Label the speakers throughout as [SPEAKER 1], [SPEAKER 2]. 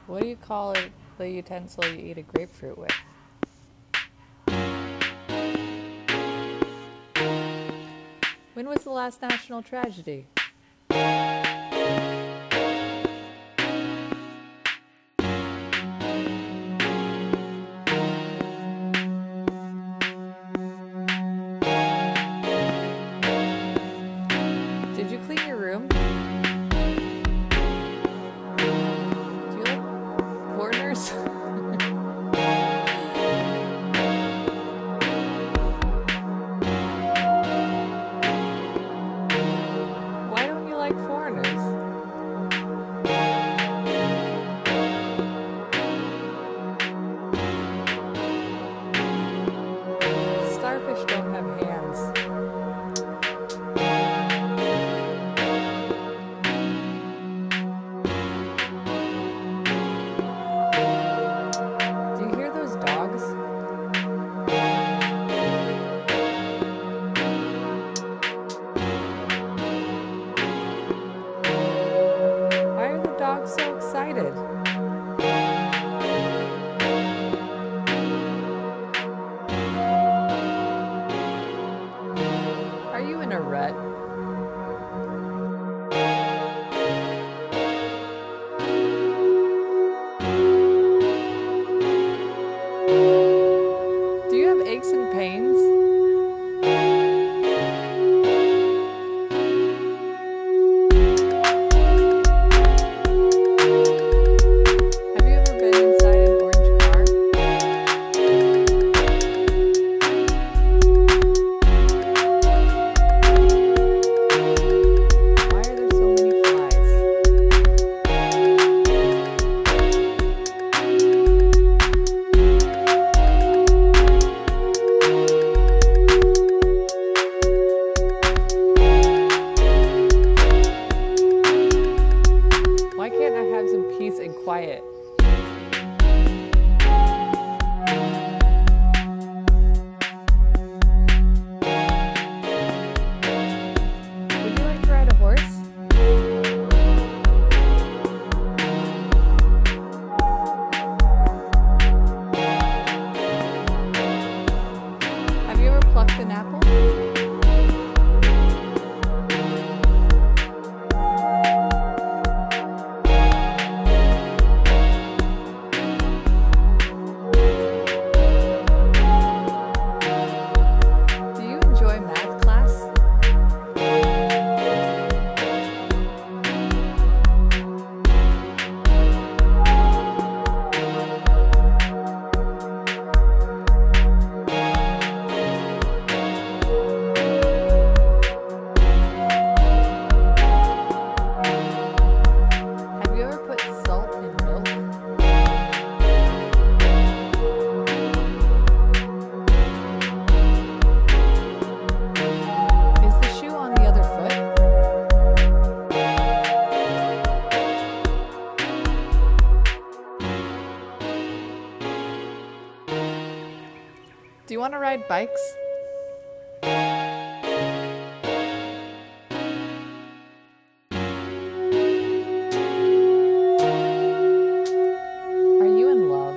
[SPEAKER 1] What do you call it, the utensil you eat a grapefruit with? When was the last national tragedy? Did you clean your room? Do you like foreigners? Why don't you like foreigners? Starfish don't have hands. Do you hear those dogs? Why are the dogs so excited? Are you in a rut? Do you have aches and pains? Have you ever been inside an orange car? Why are there so many flies? Why can't I have some peace and quiet? Would you like to ride a horse? Have you ever plucked an apple? Do you enjoy math class? Have you ever put salt in milk? Is the shoe on the other foot? Do you want to ride bikes? Are you in love?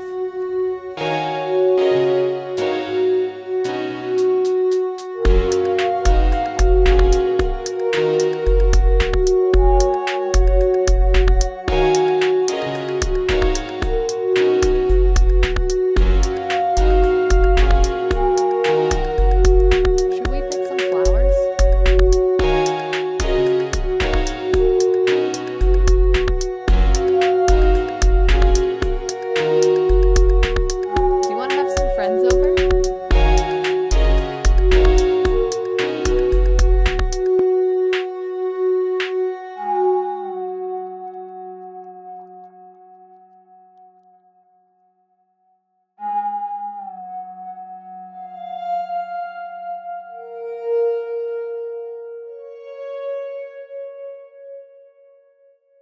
[SPEAKER 1] Should we pick some flowers? Do you want to have some friends over?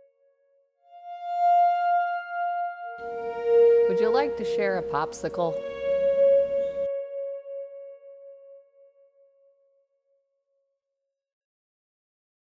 [SPEAKER 1] Would you like to share a popsicle?